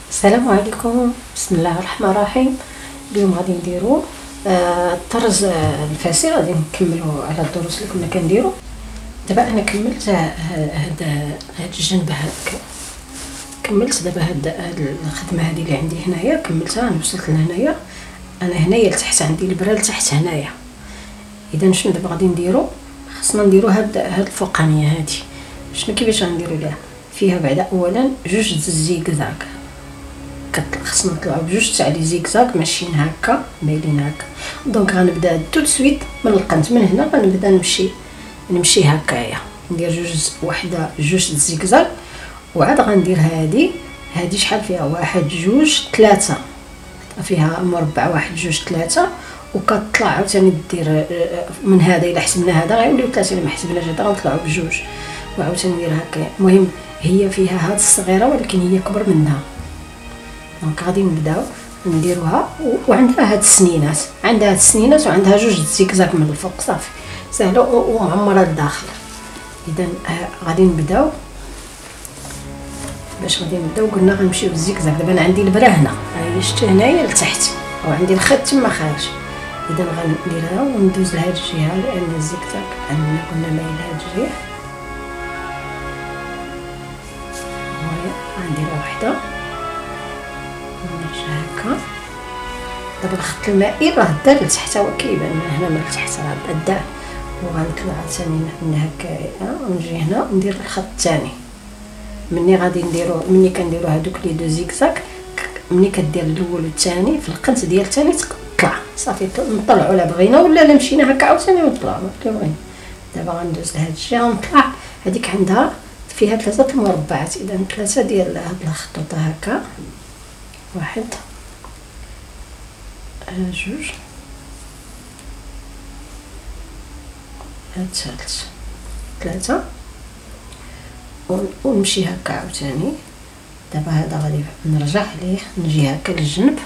السلام عليكم. بسم الله الرحمن الرحيم. اليوم غادي نديرو الطرز الفاسي، غادي نكملو على الدروس اللي كنا كنديرو. دابا انا كملت هاد الجنب هاك، كملت دابا هاد الخدمه هذه اللي عندي هنايا، كملتها. انا وصلت لهنايا، انا هنايا لتحت عندي البره لتحت هنايا. اذا شنو دابا غادي نديرو؟ خصنا نديرو هاد الفوقانيه هادي. شنو كيفاش غنديرو ليها؟ فيها بعدا اولا جوج زيكزاك، خصنا نطلعو بجوج تاع لي زيكزاك ماشيين هكا مايلين هكا. دونك غنبدا تو سويت من القنت من هنا، غنبدا نمشي هكايا، ندير جوج زيكزاك، وعاد غندير هادي شحال فيها؟ واحد جوج ثلاثة، فيها مربع واحد جوج ثلاثة، وكتطلع عاوتاني دير من هذا. الا حسبنا هذا غيوليو ثلاثة، الا ما حسبناش هذا غنطلعو بجوج، وعاوتاني ندير هكايا. المهم هي فيها هاد الصغيره ولكن هي كبر منها. دونك غادي نبداو نديروها، وعندها هاد السنينات، وعندها جوج زيكزاك من الفوق. صافي سهله ومعمره الداخل. اذا غادي نبداو. باش غادي نبداو قلنا غنمشيو بالزيكزاك. دابا انا عندي البره هنا، هي شتي هنايا لتحت، وعندي الخيط تما خارج. اذا غنديرها وندوز لهاد الجهه، لان الزيكزاك عندنا قلنا مايل لهاد الجهه. غنديرها وحده ونرجع هكا. دابا الخط المائل راه دار لتحت، هو كيبان من هنا من التحت راه دار. وغنطلع ثاني من هكايا ونجي هنا ندير الخط الثاني. ملي كنديرو هادوك لي دو زيكزاك، ملي كدير الاول والثاني في القنت ديال الثاني تطلع صافي. نطلعوا لا بغينا ولا مشينا هكا عاوتاني نطلعوا كي بغينا. دابا غندوز لهاد الجهه ونطلع. هذيك عندها فيها 3 المربعات، اذا 3 ديال هاد الخطوط هكا، واحد جوج ثالث 3، ونمشي هكا عاوتاني. دابا هذا غادي نرجع عليه، نجي هكا للجنب.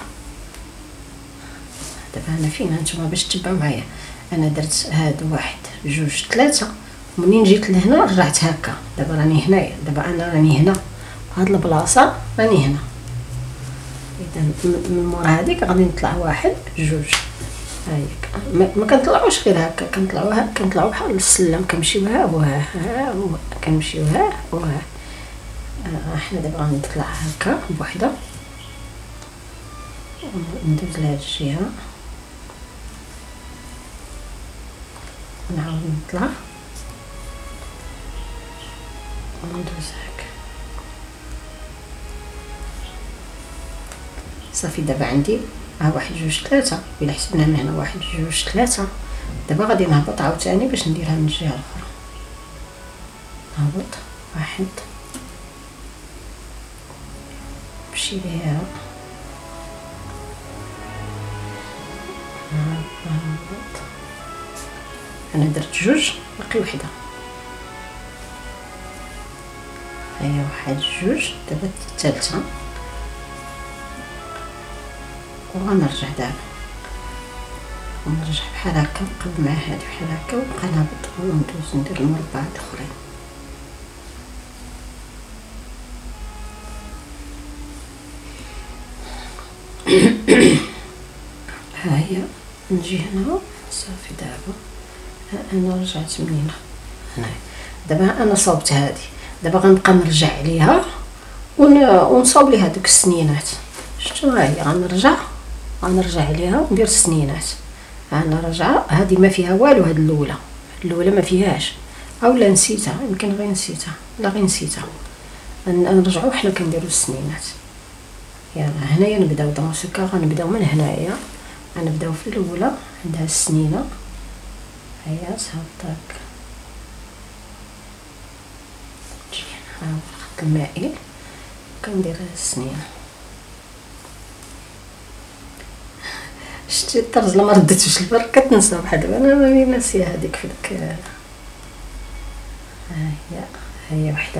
دابا انا فين هانتوما باش تتبعوا معايا؟ انا درت هادو واحد جوج 3، ومنين جيت لهنا رجعت هكا. دابا راني هنايا، دابا انا راني هنا هاد البلاصه، راني هنا. اذا من مور هذيك غادي نطلع واحد جوج. هايك ما كنطلعوش غير هكا، كنطلعوا بحال السلم، كنمشيو ها وها كنمشيو ها وها. حنا دابا غنطلع هكا بوحده، ندوز لهاد الجهه ونعاود نطلع وندوز هكا. صافي دابا عندي واحد جوج 3. الا حسبنا من هنا واحد جوج 3. دابا غادي نهبط عاوتاني باش نديرها من الجهه الاخرى. نهبط واحد، نمشي ليها، نهبط. انا درت جوج، باقي وحده. هيا واحد جوج. دابا الثالثه، وغنرجع دابا ونرجع بحال هكا، نقلب مع هادي بحال هكا، ونبقى نهبط وندوز ندير المربعات الاخرين. ها هي نجي هنا. صافي دابا انا رجعت منين هنا. دابا انا صوبت هذه، دابا غنبقى نرجع عليها ونصاوب ليها دوك السنينات. شفتوا؟ ها هي غنرجع عليها وندير السنينات. انا راجعه، هذه ما فيها والو. هاد الاولى ما فيهاش، اولا نسيتها، يمكن غير نسيتها، لا غير نسيتها. نرجعوا حنا كنديروا السنينات. يلا هنايا نبداو دونسكا، غنبداو من هنايا، غنبداو في الاولى عندها السنينه. هيا صافي نجي هنا الخط المائل، كندير السنينه. شتي الطرز لما رديتوش البر كتنسى بحال دابا. انا راني ناسيه هذيك في ديك. هي وحده،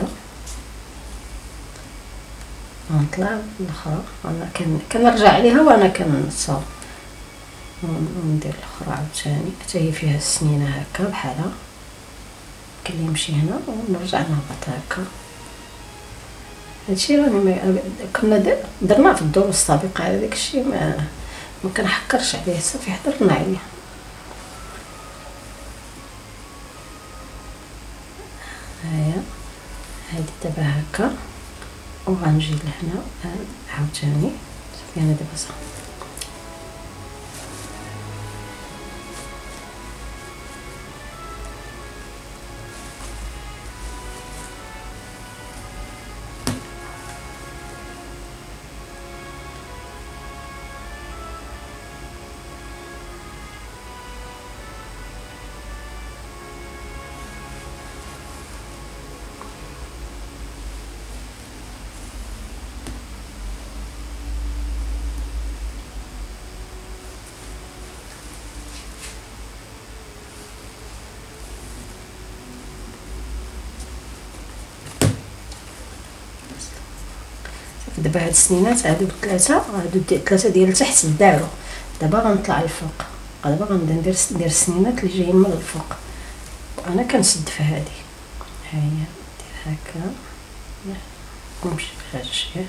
غنطلع الاخرى. انا كنرجع عليها وانا كنصاوب، وندير الاخرى عاوتاني حتى هي فيها السنينه هكا بحالها. كلي يمشي هنا ونرجع نهبط هكا. هادشي راني كنا درناه في الدروس السابقه، على داكشي ما كنحكرش عليه، صافي هضرنا عليه. هيا هادي دابا هكا، وغنجي لهنا عاوتاني صافي. انا دابا صافي دابا هاد السنينات هادو ثلاثه ديال التحت داروا. دابا غنطلع الفوق، دابا غنبدا ندير السنينات اللي جايين من الفوق. انا كنسد في هادي، ها هي ندير هكا ونمشي بهاد الشيء.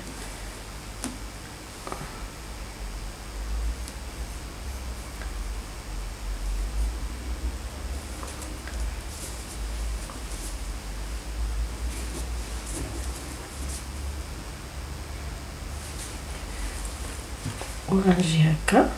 وغنجي هكا.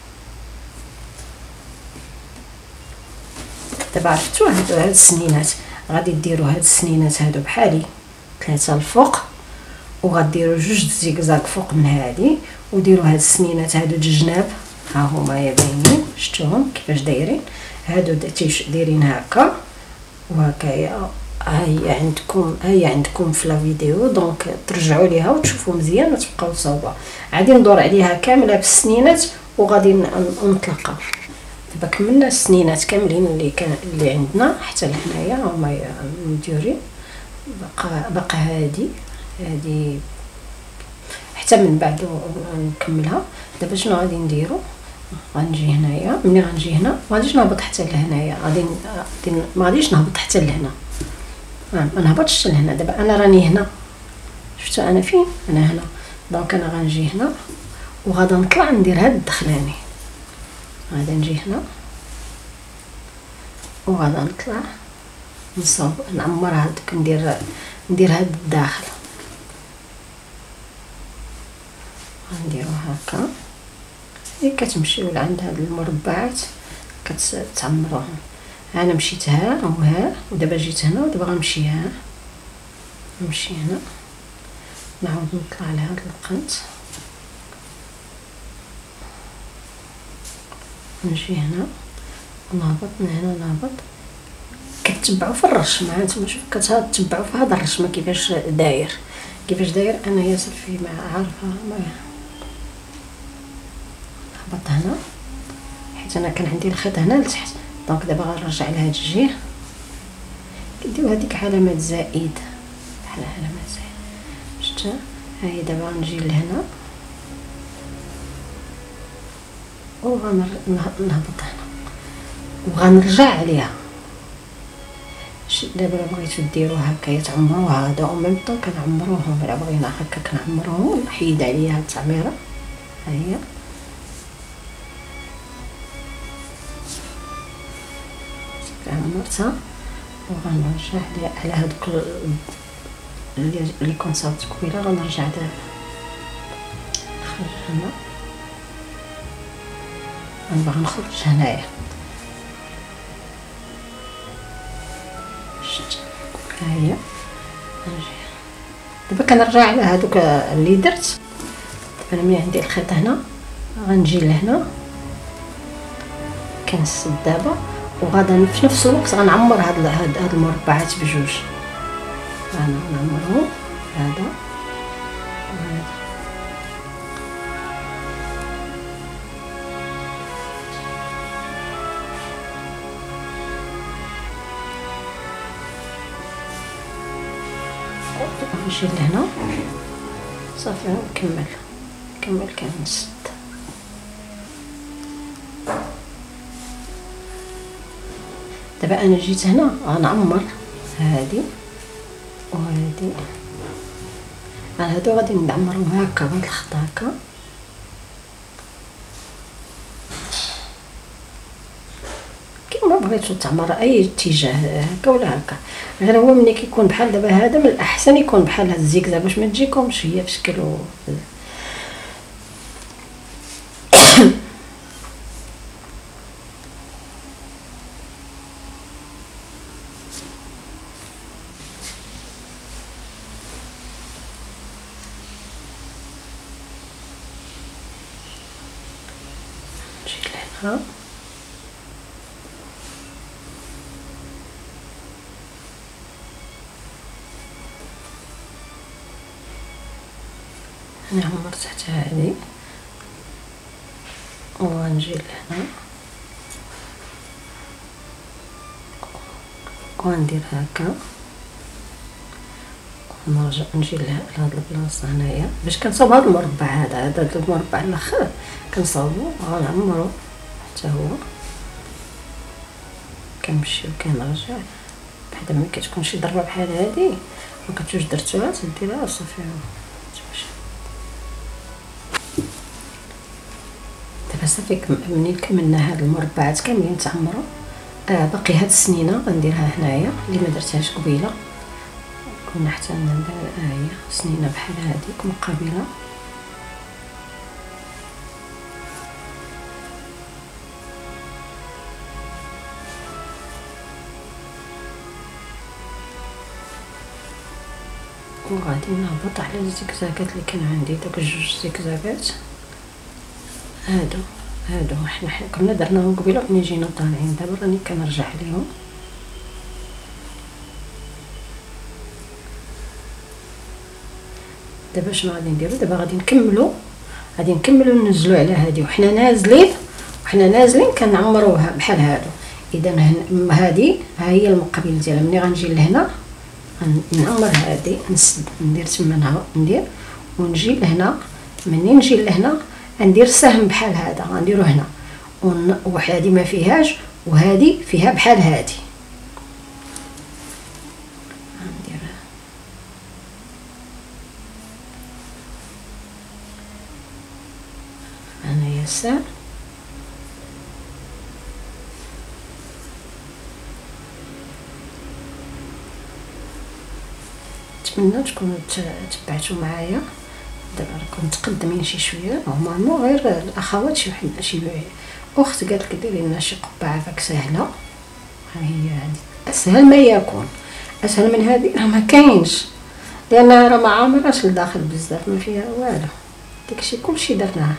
دابا عرفتوا هاد السنينات غادي ديروا هاد السنينات هادو بحالي 3 الفوق، وغديروا 2 زيكزاك فوق من هادي، وديروا هاد السنينات هادو الجناب، ها هما يا باينين، شفتوهم كيفاش دايرين. هادو دايرين هكا وهكايا. هي عندكم في لا فيديو، دونك ترجعوا ليها وتشوفوا مزيان وتبقاو تصاوبوا. غادي ندور عليها كامله بالسنينات وغادي نطلقها. دابا كملنا السنينات كاملين اللي عندنا حتى لهنايا هما مديورين. بقى هادي حتى من بعد نكملها. دابا شنو غادي نديرو؟ غنجي هنايا، ملي غنجي هنا ما غاديش نهبط حتى لهنايا، ما غاديش نهبط حتى لهنا، ما نهبطش لهنا. دابا انا راني هنا، شفتوا انا فين؟ انا هنا. دونك انا غنجي هنا وغادا نطلع ندير هاد الدخلاني، غادا نجي هنا وغادا نطلع نصاوب نعمر هادك، ندير هاد الداخل، غنديرو هكا. كتمشيو لعند هاد المربعات كتعمروهم. انا مشيت ها وها، ودابا جيت هنا، ودابا غنمشي ها، نمشي هنا، نعاود نطلع لهاد القنت، نجي هنا نهبط من هنا، نهبط. كتبعوا في الرش مع نتوما، شوف كتبعوا في هذا الرش ما كيفاش داير انا يا صافي ما عارفه. ما هبط هنا حيت انا كان عندي الخيط هنا لتحت، دونك دابا غنرجع لهاد الجهه. كديروا هذيك علامات زائد، بحال علامات زائد، شفتها؟ هاهي دابا غنجي لهنا وغنهبط هنا وغنرجع عليها. دابا الا بغيتو ديروا هكا تعمروها هذا او ميم طون كنعمروهم، الا بغينا هكا كنعمروهم. نحيد عليها التعميره، ها هي عمرتها، وغنرجع على هادوك اللي كنت صاوبت قبيله. غنرجع نخرج هنا، غنبغي نخرج هنايا، ها هي. دابا كنرجع على هادوك اللي درت. انا ملي عندي الخيط هنا غنجي لهنا كنسد دابا، وغادا في نفس الوقت غنعمر هاد المربعات بجوج. انا نعمرهم هذا وهذا. نجي لهنا صافي نكمل كنسد. دابا انا جيت هنا غنعمر هادي وهادي. هادو غادي نعمرهم هكا بهاد الخط هكا. كيما بغيتو تعمر اي اتجاه هكا ولا هكا، غير هو ملي كيكون بحال دابا هذا من الاحسن يكون بحال هاد الزيكزا باش ما تجيكمش هي في شكل نجي لهنا. انا عمرت حتى هادي ونجي لهنا وندير هكا ونرجع نجي لهاد البلاصه هنايا باش كنصاوب هاد المربع هذا المربع الاخر كنصاوبو غنعمرو حتى هو كنمشي وكنرجع بحال ملي كتكون شي ضربه بحال هادي ما كنتوش درتوها تديرها وصافي. دابا صافي منين كملنا هاد المربعات كاملين تعمروا. باقي هاد السنينه غنديرها هنايا اللي ما درتهاش قبيله، كنا حتى ندير هي سنينه بحال هذيك مقابله. وغادي نهبط على الزيكزاكات اللي كان عندي، دوك جوج زيكزاكات هادو حنا كنا درناهم قبيله ملي جينا طالعين، دابا راني كنرجع ليهم. دابا شنو غادي نديرو؟ دابا غادي نكملو ننزلو على هادي وحنا نازلين كنعمروها بحال هادو. اذا هادي ها هي المقابل ديالها. ملي غنجي لهنا نعمر هادي نسد ندير تما ندير ونجي لهنا. منين نجي لهنا ندير سهم بحال هذا غنديرو هنا وهادي ما فيهاش وهادي فيها بحال هادي ندير انا يسار. نتمنى تكونوا تبعتوا معايا. دابا راكم متقدمين شي شويه نورمالمون، غير الاخوات شي اخت قالت لي ديري لنا شي قبعه فاك سهله. ها هي هذه اسهل ما يكون، اسهل من هذه راه ما كاينش، لان راه ما عامراش لداخل بزاف ما فيها والو. داكشي كلشي درناه.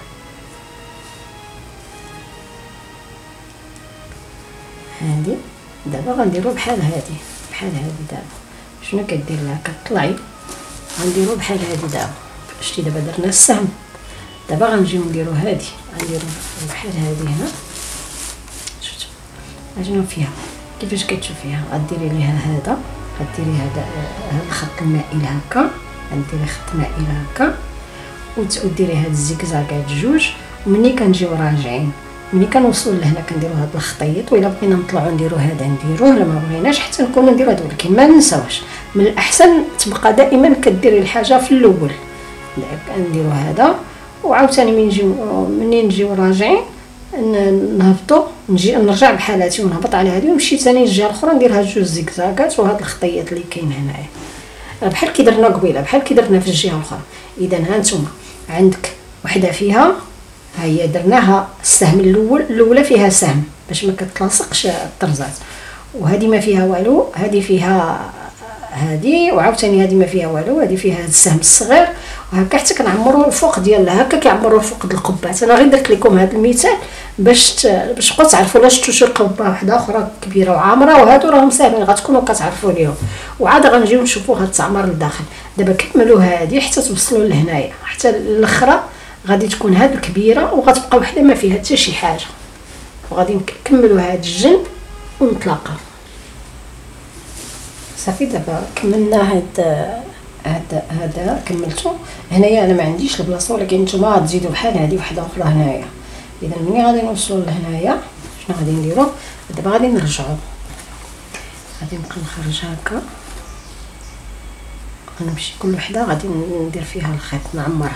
هذه دابا غنديرو بحال هذه دابا شنو كدير لها كطلعي غنديرو بحال هذه دابا. شتي دابا درنا السهم، دابا غنجيو نديرو هادي غنديرو بحال هادي هنا. شفتوا اجنو فيها كيفاش كتشوفيها؟ غديري ليها هذا، غديري هذا الخط المائل هكا، غديري خط مائل هكا وديري هاد الزيكزاكات جوج. ومني كنجيو راجعين ملي كنوصلوا لهنا كنديروا هذا الخطيط، وإلا بغينا نطلعوا نديروا هذا نديروه، لا ما بغيناش حتى نكونوا نديروا هذا. ولكن ما ننساوش من الاحسن تبقى دائما كديري الحاجه في الاول. نديروا هذا وعاوتاني منين نجيو راجعين نهبطوا نرجع بحالاتي ونهبط على هذه ونمشي ثاني الجهه الاخرى ندير هاد جوج زيكزاكات وهاد الخطيط اللي كاين هنايا بحال كي درنا قبيله، بحال كي درنا في الجهه الاخرى. اذا ها نتوما عندك وحده فيها ها هي درناها السهم الاولى فيها سهم باش ما كتلاصقش الطرزات، وهذه ما فيها والو، هذه فيها هذه، وعاوتاني هذه ما فيها والو، هذه فيها هذا السهم الصغير، وهكا حتى كنعمروا الفوق ديالها هكا كيعمروا الفوق ديال القبات. انا غير درت لكم هذا المثال باش تبقاو تعرفوا. لا شفتوا شي قبه واحده اخرى كبيره وعامره وهادو راهم ساهلين غتكونوا كتعرفوا ليهم، وعاد غنجيو نشوفوا هاد التعمر لداخل. دابا كملوا هذه حتى توصلوا لهنايا، حتى الاخرى غادي تكون هاد الكبيره وغتبقى وحده ما فيها حتى شي حاجه. وغادي نكملوا هاد الجنب ونتلاقاو صافي. دابا كملنا هذا كملتو هنايا. انا ما عنديش البلاصه، ولكن نتوما غتزيدوا بحال هذه وحده اخرى هنايا. اذا ملي غادي نوصلوا لهنايا شنو غادي نديروا؟ دابا غادي نرجعوا، غادي نبقى نخرج هكا، غنمشي كل وحده غادي ندير فيها الخيط نعمرها.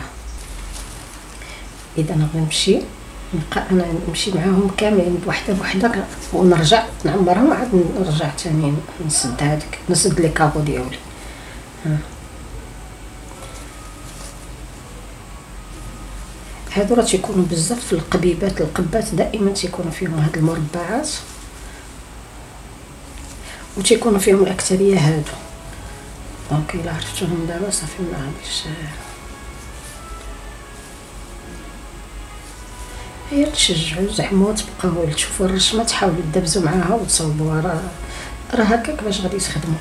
اذا غنمشي نبقى انا نمشي معاهم كاملين بوحده بوحده ونرجع نعمرهم، عاد نرجع ثاني نسد هذيك، نسد لي كابو ديالي. هادو راه تيكونوا بزاف في القبيبات، القبات دائما تيكونوا فيهم هاد المربعات وتيكونوا فيهم الاكثريه هادو. دونك الا عرفتوهم دابا صافي ما غاديش هي تشجعوا زعما وتبقاو تشوفوا الرسمه تحاولوا تدبزوا معاها وتصاوبوها، راه هكاك باش غادي تخدموا.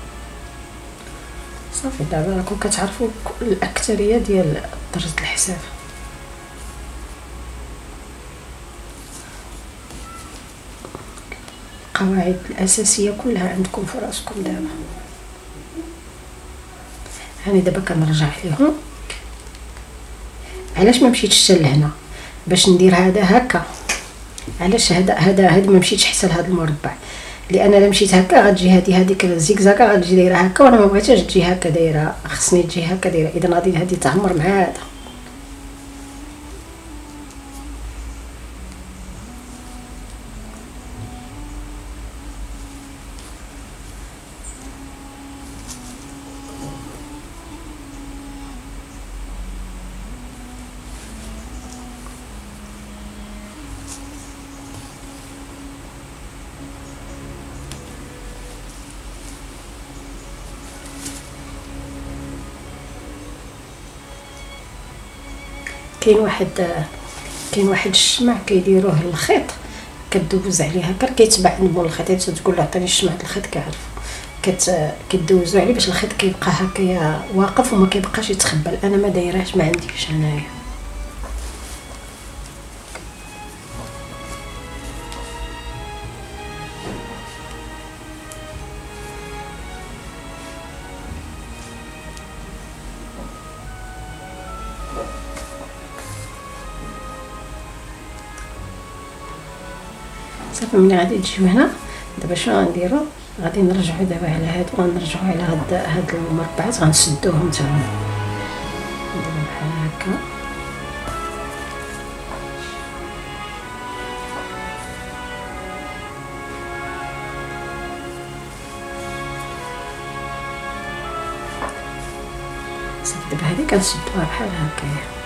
صافي دابا راكم كتعرفوا الاكثريه ديال طرز الحساب. القواعد الاساسيه كلها عندكم في راسكم دابا. هاني دابا كنرجع ليهم. علاش ما مشيتش حتى لهنا باش ندير هذا هكا؟ علاش هاد ما مشيتش حتى لهاد المربع؟ لان الا مشيت هكا غتجي هذيك الزيكزاكا غتجي دايره هكا، وانا ما بغيتهاش تجي هكا دايره، خصني تجي هكا دايره. اذا غادي هادي تعمر مع هذا. كاين واحد الشمع كيديروه الخيط كدوز عليه هكا، كيتباع عند مول الخيط تقول له عطيني الشمع د الخيط كيعرف، كدوزو عليه باش الخيط كيبقى هكايا واقف وما كيبقاش يتخبل. انا ما دايرهاش، ما عنديش هنايا. صافي ملي غادي تجيو هنا دابا شنو غنديرو؟ غادي نرجعو دابا على هادو، غنرجعو على هاد المربعات غنسدوهم حتى هما نديرو بحال هكا. صافي دابا هادي كنسدوها بحال هكايا.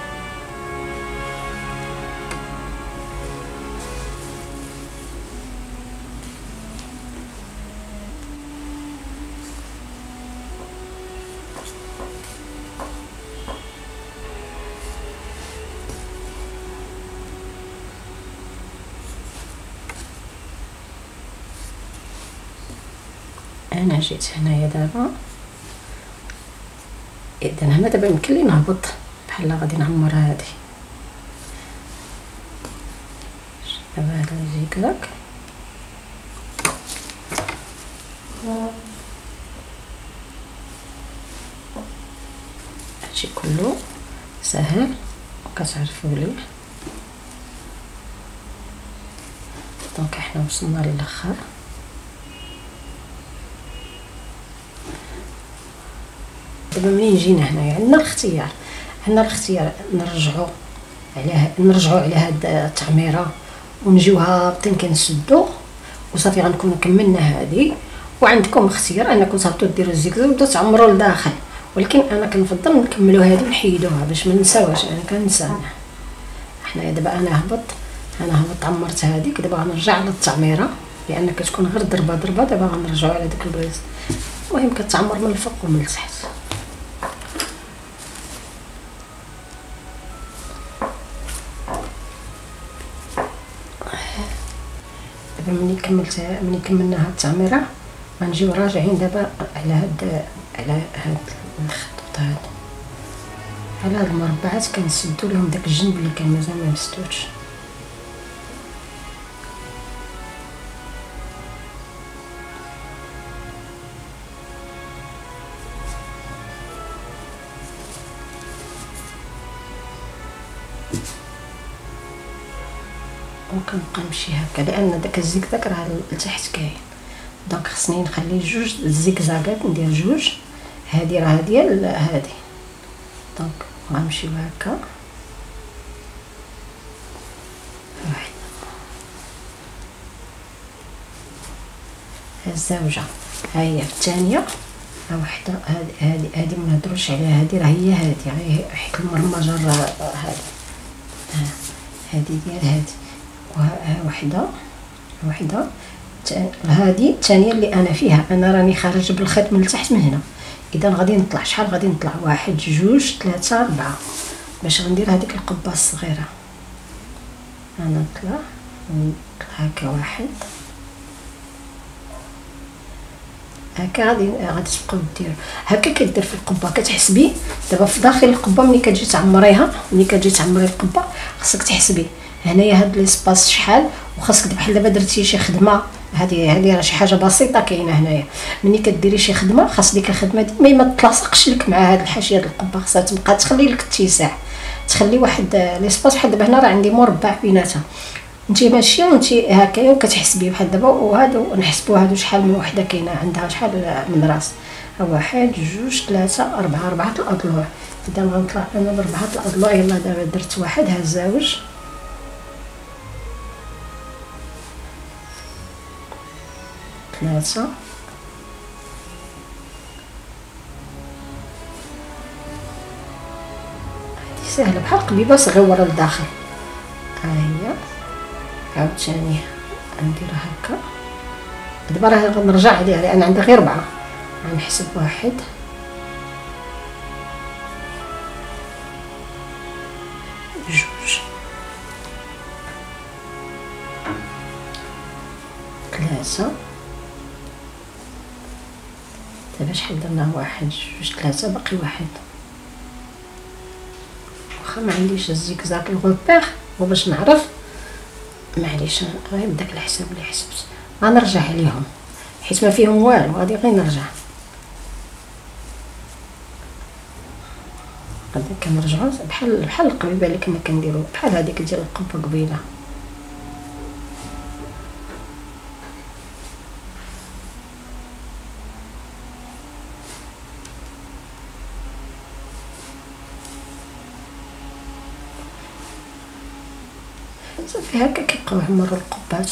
انا جيت هنايا دابا، اذا هنا دابا يمكن لي نهبط بحال غادي نعمر هادي. دابا هذا الزيكزاك هادشي كله ساهل وكتعرفوا ليه. دونك احنا وصلنا للاخر. دابا منين جينا هنايا عندنا الاختيار نرجعوا على هاد التعميره ونجيو هابطين كنسدو وصافي غنكونوا كملنا هادي. وعندكم اختيار انكم تهبطوا ديروا الزيكزاك وتبداو تعمروا لداخل، ولكن انا كنفضل نكملوا هادي ونحيدوها باش ما نساوهاش. انا كنسى حنايا دابا انا هبط عمرت هذيك. دابا غنرجع على التعميره لان كتكون غير ضربه. دابا غنرجعوا على داك البلايص. المهم كتعمر من الفوق ومن التحت. دابا ملي كملنا هاد التعميره غنجيو راجعين دابا على هاد الخطوط هاد، على هاد المربعات كنسدو لهم داك الجنب اللي كان مازال ما مسدودش. وكنبقى نمشي هكا لان داك الزيكزاك راه لتحت كاين. دونك خصني نخلي جوج الزيكزاكات، ندير جوج هادي راه ديال هادي. دونك غنمشيو هكا واحد الزوجه، ها هي الثانيه، ها وحده هادي ما نهضروش عليها، هادي راه هي هادي حيت المرمجه هادي، هادي ديال هادي، وها وحده هادي الثانيه اللي انا فيها. انا راني خارج بالخيط من التحت من هنا، اذا غادي نطلع شحال غادي نطلع؟ 1 2 3 4 باش غندير هذيك القبه الصغيره. انا نطلع هكا واحد هكا، غادي تبقاو ديروا هكا. كدير في القبه كتحسبي دابا في داخل القبه ملي كتجي تعمريها، ملي كتجي تعمري القبه خاصك تحسبي هنايا هاد ليسباس شحال، وخاصك بحال دابا درتي شي خدمه، هذه راه شي حاجه بسيطه كاينه هنايا. ملي كديري شي خدمه خاص ديك الخدمه دي ما تلاصقش لك مع هاد الحاشيه ديال القبه، خاصها تبقى تخلي لك اتساع، تخلي واحد ليسباس. بحال دابا هنا راه عندي مربع بيناتها، نتي ماشيه وانتي هكايا وكتحسبي بحال دابا، وهادو نحسبوا هادو شحال من وحده كاينه عندها شحال من راس. 1 2 3 4 الاضلاع. اذا غنطلع انا ب4 الاضلاع. يلا دابا درت واحد، ها الزوج، ثلاثة، هادي سهلة بحال قبيبة صغيرة لداخل. ها هي عاوتاني غنديرها هكا. دابا راه غنرجع عليها لان عندي غير 4، غنحسب 1 2 3. دابا شحال درنا؟ 1 2 3، باقي 1. واخا ما عنديش الزيكزاك الغوبير وباش نعرف، معليش غير بداك الحساب اللي حسبت غنرجع عليهم حيت ما فيهم والو، غادي غير نرجع. غادي كنرجعو بحال القبيبه اللي كنا كنديرو، بحال هذيك ديال القبه قبيله. صافي هكا كيبقاو يعمروا القبات.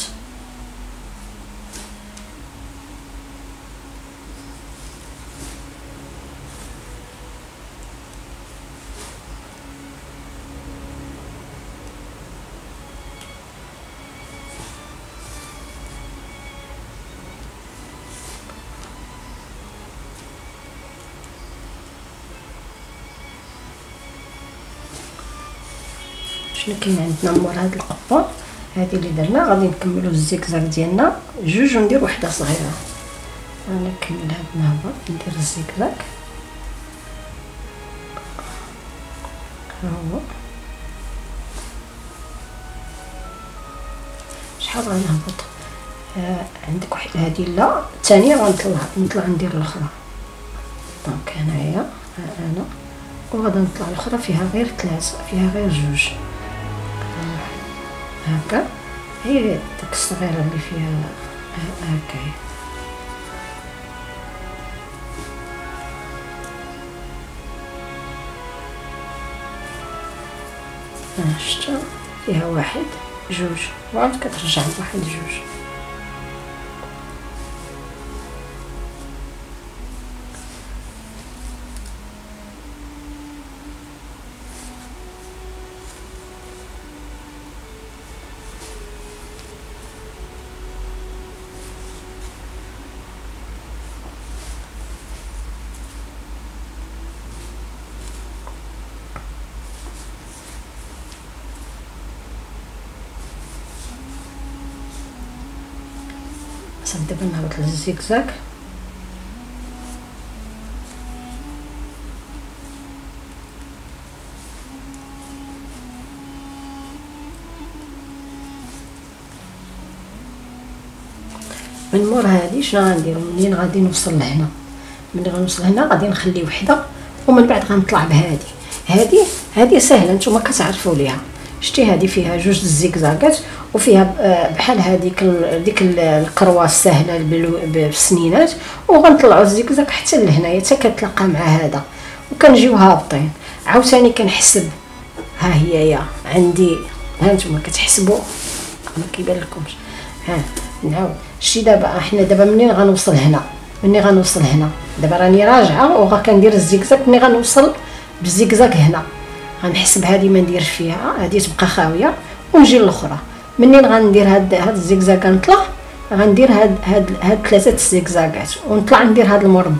شنو كاين عندنا مور هاد القبه هذه اللي درنا؟ غادي نكملوا الزيكزاك ديالنا 2 وندير وحده صغيره. انا نكمل هاد النهبه ندير الزيكزاك، ها هو شحال غنهبط. عندك واحد هذه لا الثانيه غنطلع ندير الاخرى. دونك هنايا انا وغادا نطلع الاخرى فيها غير 3، فيها غير 2 هكا. هي ديك الصغيره اللي فيها هكا شتا فيها 1 2 وعاد كترجع 1 2. صافي دابا نهبط للزيكزاك. من مور هادي شنو غندير؟ منين غادي نوصل لهنا، ملي غنوصل هنا غادي نخلي وحده ومن بعد غنطلع بهادي. هادي سهله نتوما كتعرفوا ليها. شتي هادي فيها 2 الزيكزاكات وفيها بحال هذيك ديك القروه السهله بالسنينات، وغنطلعوا الزيكزاك حتى لهنايا حتى كتلاقى مع هذا، وكنجيو هابطين. عاوتاني كنحسب، ها هي يا عندي، ها نتوما كتحسبوا ما كيبان لكمش. ها نعاود شتي دابا حنا دابا منين غنوصل هنا، دابا راني راجعه وغا كندير الزيكزاك. منين غنوصل بالزيكزاك هنا غنحسب هذه ما نديرش فيها، هذه تبقى خاويه ونجي للاخرى. منين غندير هاد الزيكزاك نطلع، غندير هاد 3 الزيكزاكات ونطلع ندير هاد المربع،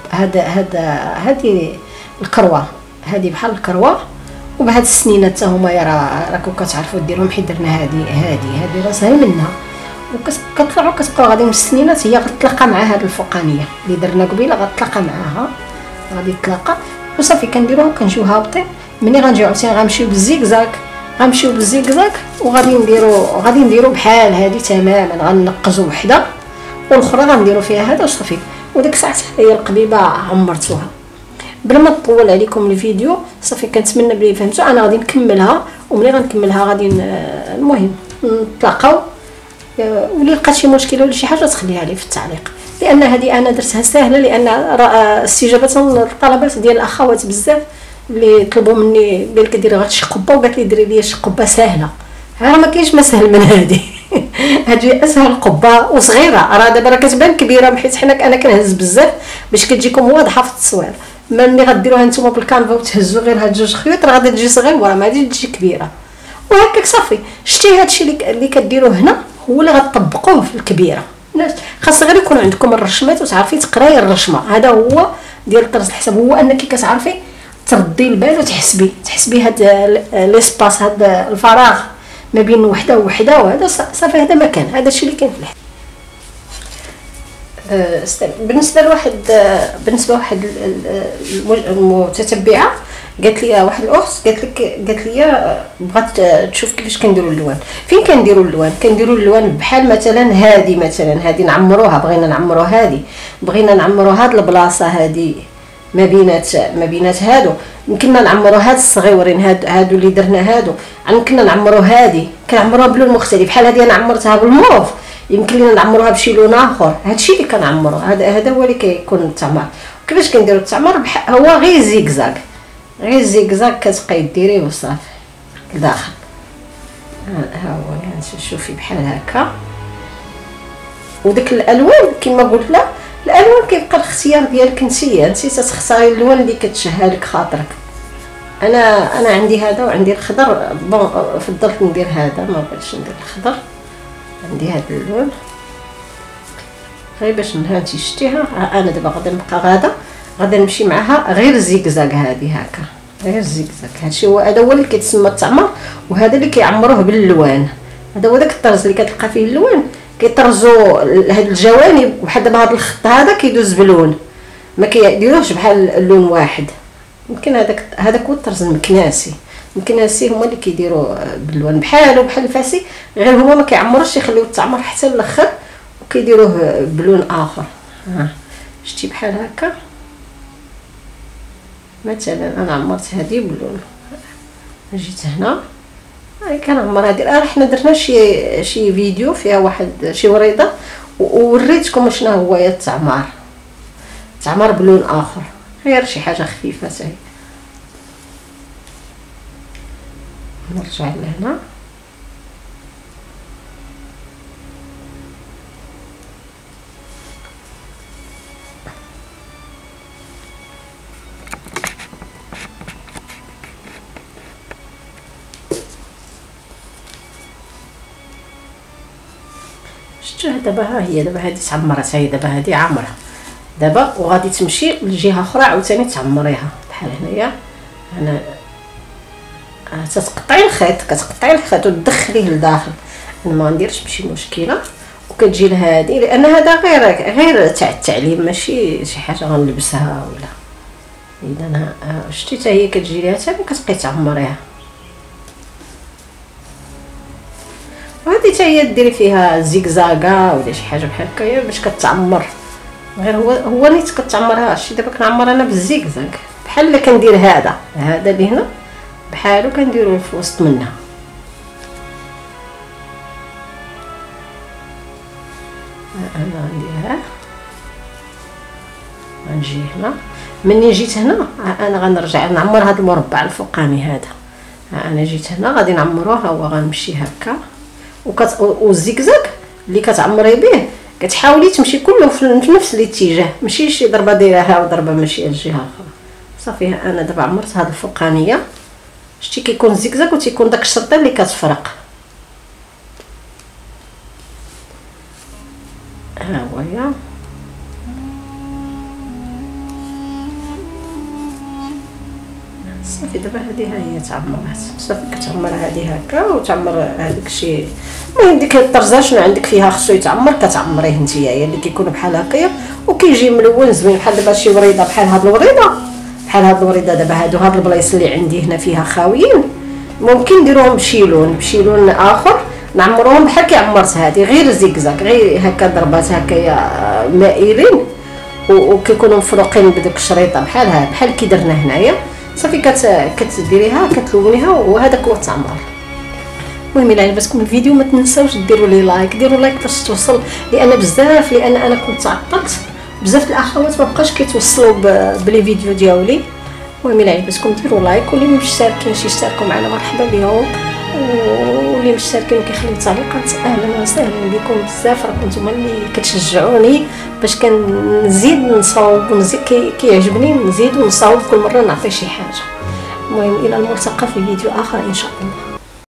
هذه الكروه، هذه بحال الكروه. وبهاد السنينه حتى هما راكم كتعرفوا ديروهم، حيت درنا هذه راه ساهل منها، وكتطلعوا كتبقاو غادي من السنينات هي غتلاقى مع هاد الفوقانيه اللي درنا قبيله، غتلاقى معاها، غادي تلاقى وصافي. كنديروها كنجيو هابطين. ملي غنجيو عاوتاني غنمشيو بالزيكزاك، وغادي نديرو بحال هذه تماما. غنقزو وحده والاخرى غنديرو فيها هذا وصافي. وديك الساعه هي القبيبه عمرتوها. بلا ما نطول عليكم الفيديو، صافي كنتمنى بلي فهمتوا. انا غادي نكملها، وملي غنكملها غادي المهم نتلاقاو. واللي لقات شي مشكله ولا شي حاجه تخليها لي في التعليق، لان هذه انا درتها سهله، لان استجابه الطلبات ديال الاخوات بزاف اللي طلبوا مني قال لك ديري غير شي قبه، وقالت لي ديري لي شي قبه سهله. راه ما كاينش ما سهل من هذه. هذه اسهل قبه وصغيره، راه دابا راه كتبان كبيره حيت حنا انا كنهز بزاف باش كتجيكم واضحه في التصوير. ملي غديروها نتوما بالكانفا وتهزوا غير هاد 2 خيوط راه غادي تجي صغيره، ما غاديش تجي كبيره. وهكاك صافي. شتي هادشي اللي كديروه هنا هو اللي غتطبقوه في الكبيره. خاص غير يكون عندكم الرشمات وتعرفي تقراي الرشمه. هذا هو ديال طرز الحساب، هو انك كتعرفي تردي البال وتحسبي هاد ليسباس، هاد الفراغ ما بين وحده ووحده، وهذا صافي. هذا مكان، هذا الشيء اللي كاين في الحياه. بالنسبه لواحد المتتبعه قالت لي، واحد الاخت قالت لي بغات تشوف كيفاش كنديروا اللوان. فين كنديروا اللوان؟ كنديروا اللوان بحال مثلا هذه نعمروها، بغينا نعمروا هاد البلاصه هذه ما بينات هادو، يمكننا نعمروا هاد الصغيورين هادو اللي درنا هادو، يمكننا نعمروا هذه كنعمروها بلون مختلف. بحال هذه انا عمرتها بالموف، يمكن لنا نعمروها بشي لون اخر. هادشي اللي كنعمرو، هذا هو اللي كيكون التعمر. كيفاش كنديروا التعمر؟ هو غير زيكزاك كتبقاي ديريه وصافي لداخل. ها هو يعني شوفي بحال هكا. وديك الالوان كما قلت لها، الالوان كيبقى الاختيار ديالك انتيا تختاري اللون اللي كتشهى لك خاطرك. انا عندي هذا وعندي الخضر، بون فضلت ندير هذا، ما بغيتش ندير الخضر. عندي هذا اللون غير باش نهانتي شتيها. انا دابا غادا نمشي معها غير زيكزاك هذه هكا، غير زيكزاك. هادشي هذا هو اللي كيتسمى التعمر، وهذا اللي كيعمروه باللوان. هذا هو داك الطرز اللي كتلقى فيه اللوان، كيطرزوا هاد الجوانب بحال دابا هذا الخط هذا كيدوز بلون، ما كيديروهش بحال اللون واحد. يمكن هذاك هو الطرز المكناسي هما اللي كيديروا باللوان بحال الفاسي، غير هما ما كيعمروش، يخليو التعمر حتى الاخر وكيديروه بلون اخر. شتي بحال هكا مثلا انا عمرت هذه باللون، جيت هنا كنعمر هذه. راه حنا درنا شي فيديو فيها واحد شي وريضه ووريتكم شنو هو التعمر بلون اخر، غير شي حاجه خفيفه حتى هي. نرجع لهنا. شفتوا دابا دابا هذه تعمرت، دابا هذه عامره دابا، وغادي تمشي لجهه اخرى عاوتاني تعمريها بحال هنايا. انا كتقطعي الخيط وتدخليه لداخل. انا ما نديرش بشي مشكله، وكتجي لهادي لان هذا غير تاع التعليم، ماشي شي حاجه غنلبسها ولا. اذا شتي حتى هي كتجي ليها حتى كتبقاي تعمريها. وهذه حتى هي ديري فيها زيكزاكا ولا شي حاجه بحال هكايا باش كتعمر، غير هو نيت كتعمرها. شتي دابا كنعمر انا بالزيكزاك بحال اللي كندير هذا اللي هنا بحالو كنديرو في وسط منها. غنجي هنا. مني جيت هنا انا غنرجع نعمر هذا المربع الفوقاني هذا. انا جيت هنا غادي نعمروه، هو غنمشي هكا والزيكزاك اللي كتعمري به كتحاولي تمشي كله في نفس الاتجاه، ماشي شي ضربه دايرها وضربه ماشي الجهه اخرى. صافي انا دابا عمرت هذه الفوقانيه، شتي كيكون زيكزاك وتيكون داك الشرطه اللي كتفرق. ها هو يا صافي دابا هذه ها هي تعمرات. صافي كتعمر هذه هكا وتعمر هذاك الشيء. المهم ديك الطرزه شنو عندك فيها خصو يتعمر كتعمريه نتيا، هي اللي كيكون بحال هكايا وكيجي ملون زوين بحال دابا شي وريده بحال هاد الوريده. بحال هاد الوريده دابا هاد البلايص اللي عندي هنا فيها خاويين ممكن نديروهم بشي لون اخر نعمروهم بحال كي عمرت هذه، غير زيكزاك غير هكا ضربات هكايا مائلين وكيكونوا مفروقين بديك الشريطه بحال كي درنا هنايا. صافي كتديريها كتلونيها وهذاك هو التعمر. المهم الا عجبتكم الفيديو ما تنساوش ديروا لي لايك، باش توصل، لان انا كنت تعطلت بزاف الاخوات ما بقاش كيتوصلوا بلي فيديو ديالي. المهم الا عجبتكم ديروا لايك، واللي مش مشتركينش يشتركوا معنا مرحبا بهم، واللي مشتركين كيخليو تعليقات اهلا وسهلا بكم بزاف. راكم نتوما اللي كتشجعوني باش كنزيد نصاوب ونزيد كيعجبني نزيد ونصاوب كل مره نعطي شي حاجه. المهم الى الملتقى في فيديو اخر ان شاء الله.